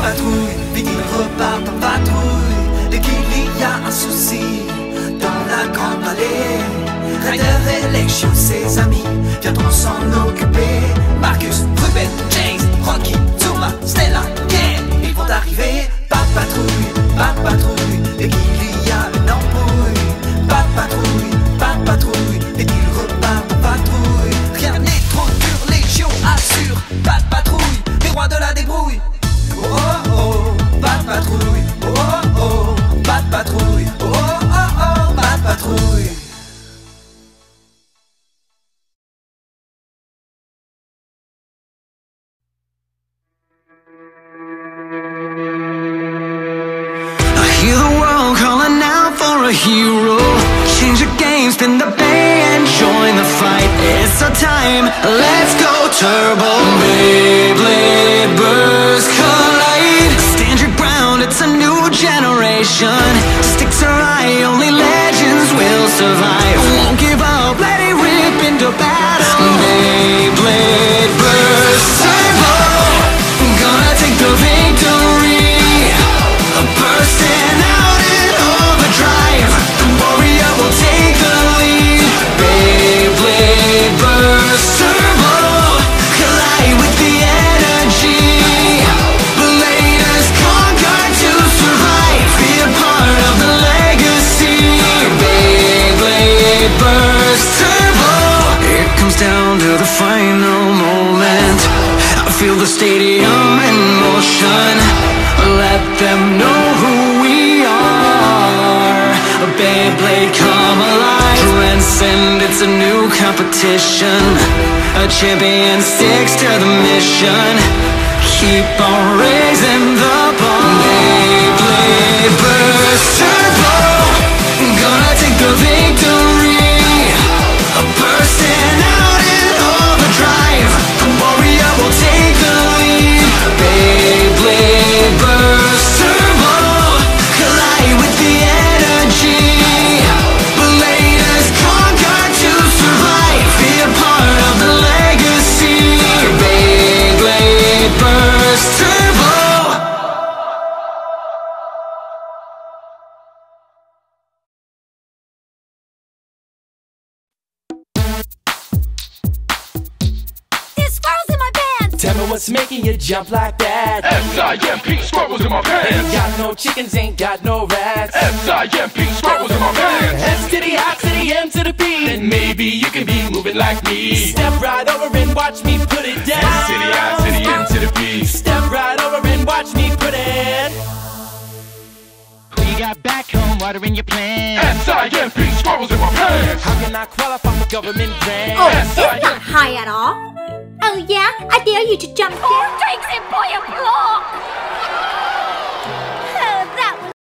patrouille, vite il repart en patrouille. Dès qu'il y a un souci dans la grande vallée, Ryder et Légion, ses amis, viendront s'en occuper. Marcus, Ruben, James, Rocky, Zuma, Stella, yeah, ils vont arriver. Pas de patrouille, dès qu'il y a une embrouille. Pas de patrouille, dès qu'il repart en patrouille. Rien n'est trop dur, Légion assure. Pas de patrouille, les rois de la débrouille. Oh oh oh, pas de patrouille. Oh oh oh, pas de patrouille. Oh oh oh, pas de patrouille. Hear the world calling out for a hero. Change the game, spin the bay and join the fight. It's our time, let's go turbo. Beyblade burst, collide. Stand your ground, it's a new generation. Sticks are high, only legends will survive. Won't give up, let it rip into battle. Beyblade burst, turbo. Gonna take the victory. Bursting out in overdrive, the warrior will take the lead. Beyblade burst turbo, collide with the energy. Bladers conquer to survive, be a part of the legacy. Beyblade burst turbo. It comes down to the final moment. I feel the stadium in motion. Let them know who we are. A Beyblade come alive. Transcend, it's a new competition. A champion sticks to the mission. Keep on raising the bar. Beyblade burst turbo. Gonna take the victory. Bursting out in overdrive. The warrior will take the lead. Beyblade burst turbo, collide with the energy. Bladers conquer to survive, be a part of the legacy. Beyblade burst turbo. There's squirrels in my pants! Tell me what's making you jump like that? S-I-M-P, squirrels in my pants. Ain't got no chickens, ain't got no rats. S-I-M-P, squirrels in my pants. S to the I to the M to the P. Then maybe you can be moving like me. Step right over and watch me put it down. S to the I to the M to the P. Step right over and watch me put it. Who you got back home watering your plants? S-I-M-P, squirrels in my pants. How can I qualify for government grants? Oh, it's not high at all. Oh yeah, I dare you to jump there. Takes it by a block.